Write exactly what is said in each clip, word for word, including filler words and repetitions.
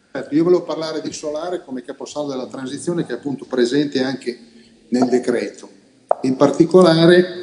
Io volevo parlare di solare come caposaldo della transizione, che è appunto presente anche nel decreto. In particolare,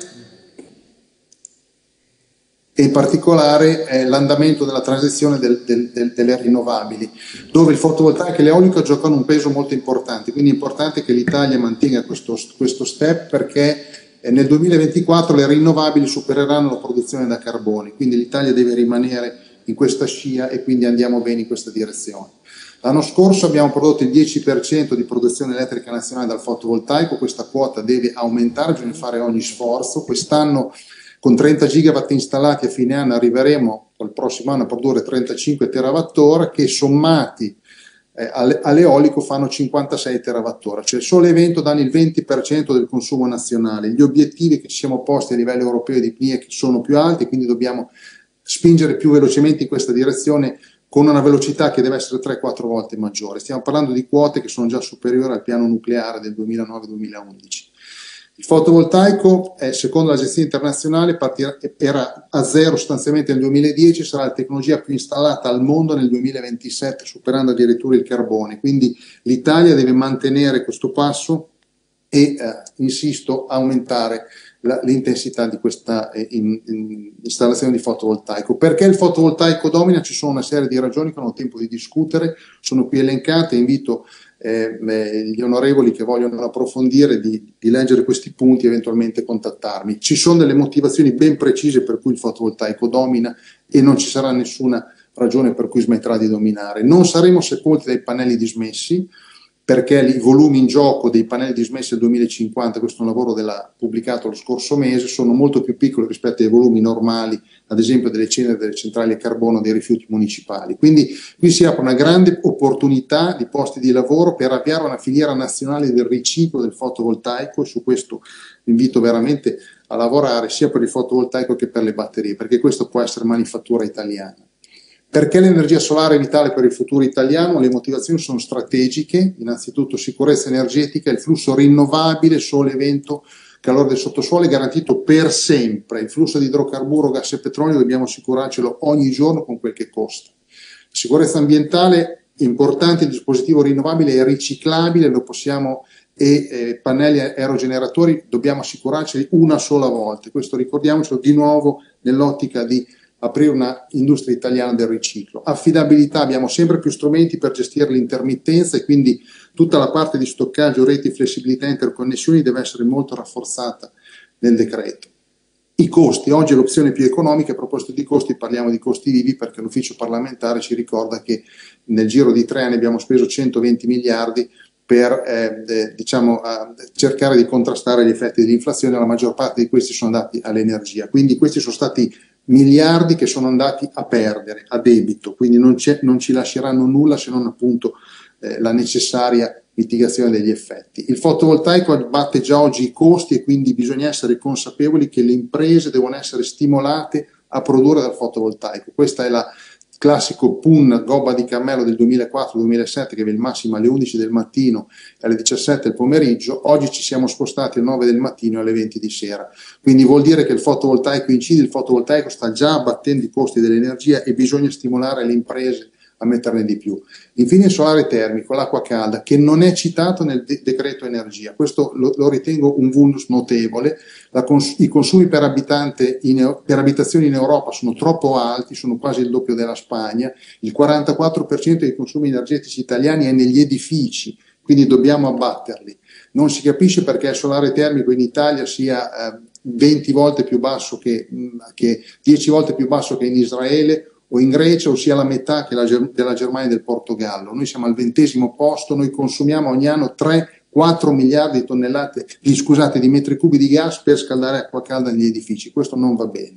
in particolare eh, l'andamento della transizione del, del, del, delle rinnovabili, dove il fotovoltaico e l'eolico giocano un peso molto importante. Quindi è importante che l'Italia mantenga questo, questo step, perché eh, nel duemilaventiquattro le rinnovabili supereranno la produzione da carbone. Quindi l'Italia deve rimanere in questa scia e quindi andiamo bene in questa direzione. L'anno scorso abbiamo prodotto il dieci per cento di produzione elettrica nazionale dal fotovoltaico, questa quota deve aumentare, bisogna fare ogni sforzo. Quest'anno con trenta gigawatt installati a fine anno arriveremo al prossimo anno a produrre trentacinque terawattora, che sommati eh, all'eolico fanno cinquantasei terawattora, cioè il sole e vento danno il venti per cento del consumo nazionale. Gli obiettivi che ci siamo posti a livello europeo di P N I E C sono più alti, quindi dobbiamo spingere più velocemente in questa direzione, con una velocità che deve essere tre quattro volte maggiore. Stiamo parlando di quote che sono già superiori al piano nucleare del duemilanove duemilaundici. Il fotovoltaico, è, secondo l'Agenzia Internazionale, partirà, era a zero sostanzialmente nel duemiladieci, sarà la tecnologia più installata al mondo nel duemilaventisette, superando addirittura il carbone. Quindi l'Italia deve mantenere questo passo e, eh, insisto, aumentare l'intensità di questa eh, in, in installazione di fotovoltaico. Perché il fotovoltaico domina? Ci sono una serie di ragioni che non ho tempo di discutere, sono qui elencate. Invito eh, gli onorevoli che vogliono approfondire di, di leggere questi punti e eventualmente contattarmi. Ci sono delle motivazioni ben precise per cui il fotovoltaico domina e non ci sarà nessuna ragione per cui smetterà di dominare. Non saremo sepolti dai pannelli dismessi, perché i volumi in gioco dei pannelli dismessi del duemilacinquanta, questo è un lavoro della, pubblicato lo scorso mese, sono molto più piccoli rispetto ai volumi normali, ad esempio delle ceneri delle centrali a carbono, dei rifiuti municipali. Quindi qui si apre una grande opportunità di posti di lavoro per avviare una filiera nazionale del riciclo del fotovoltaico, e su questo vi invito veramente a lavorare sia per il fotovoltaico che per le batterie, perché questo può essere manifattura italiana. Perché l'energia solare è vitale per il futuro italiano? Le motivazioni sono strategiche, innanzitutto sicurezza energetica, il flusso rinnovabile, sole, vento, calore del sottosuolo è garantito per sempre, il flusso di idrocarburo, gas e petrolio dobbiamo assicurarcelo ogni giorno con quel che costa. Sicurezza ambientale, importante, il dispositivo rinnovabile è riciclabile, lo possiamo, e eh, pannelli aerogeneratori dobbiamo assicurarceli una sola volta, questo ricordiamocelo di nuovo nell'ottica di aprire una industria italiana del riciclo. Affidabilità, abbiamo sempre più strumenti per gestire l'intermittenza e quindi tutta la parte di stoccaggio, reti, flessibilità e interconnessioni deve essere molto rafforzata nel decreto. I costi, oggi è l'opzione più economica. A proposito di costi parliamo di costi vivi, perché l'ufficio parlamentare ci ricorda che nel giro di tre anni abbiamo speso centoventi miliardi per eh, eh, diciamo, eh, cercare di contrastare gli effetti dell'inflazione. La maggior parte di questi sono andati all'energia, quindi questi sono stati miliardi che sono andati a perdere, a debito, quindi non, non ci lasceranno nulla se non appunto eh, la necessaria mitigazione degli effetti. Il fotovoltaico abbatte già oggi i costi e quindi bisogna essere consapevoli che le imprese devono essere stimolate a produrre dal fotovoltaico. Questa è la classico P U N gobba di cammello del duemilaquattro duemilasette, che aveva il massimo alle undici del mattino e alle diciassette del pomeriggio. Oggi ci siamo spostati alle nove del mattino e alle venti di sera, quindi vuol dire che il fotovoltaico incide, il fotovoltaico sta già abbattendo i costi dell'energia e bisogna stimolare le imprese a metterne di più. Infine il solare termico, l'acqua calda, che non è citato nel de decreto energia. Questo lo, lo ritengo un vulnus notevole. La cons I consumi per abitante in, per abitazione in Europa sono troppo alti, sono quasi il doppio della Spagna. Il quarantaquattro per cento dei consumi energetici italiani è negli edifici, quindi dobbiamo abbatterli. Non si capisce perché il solare termico in Italia sia eh, venti volte più basso che, che dieci volte più basso che in Israele o in Grecia, o sia la metà che la, della Germania e del Portogallo. Noi siamo al ventesimo posto, noi consumiamo ogni anno tre quattro miliardi di tonnellate, di, scusate, di metri cubi di gas per scaldare acqua calda negli edifici. Questo non va bene.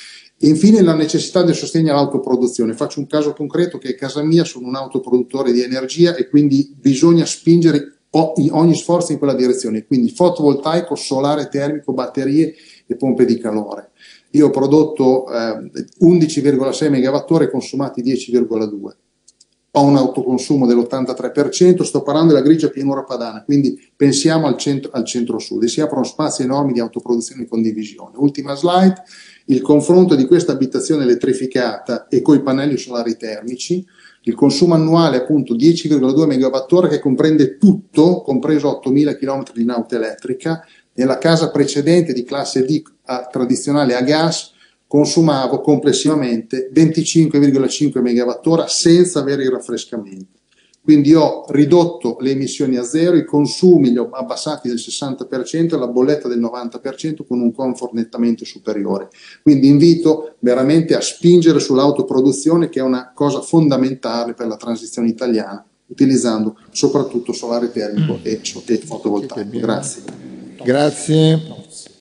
E infine la necessità del sostegno all'autoproduzione. Faccio un caso concreto, che a casa mia sono un autoproduttore di energia e quindi bisogna spingere ogni sforzo in quella direzione, quindi fotovoltaico, solare termico, batterie e pompe di calore. Io ho prodotto eh, undici virgola sei megawattora e consumati dieci virgola due. Ho un autoconsumo dell'ottantatré per cento, sto parlando della grigia pianura padana, quindi pensiamo al centro, al centro-sud, e si aprono spazi enormi di autoproduzione e condivisione. Ultima slide, il confronto di questa abitazione elettrificata e coi pannelli solari termici. Il consumo annuale è appunto dieci virgola due megawattora, che comprende tutto, compreso ottomila chilometri di nauta elettrica. Nella casa precedente di classe D a, tradizionale a gas consumavo complessivamente venticinque virgola cinque megawattora senza avere il raffrescamento. Quindi ho ridotto le emissioni a zero, i consumi li ho abbassati del sessanta per cento e la bolletta del novanta per cento con un comfort nettamente superiore. Quindi invito veramente a spingere sull'autoproduzione, che è una cosa fondamentale per la transizione italiana, utilizzando soprattutto solare termico e, e fotovoltaico. Grazie. Grazie.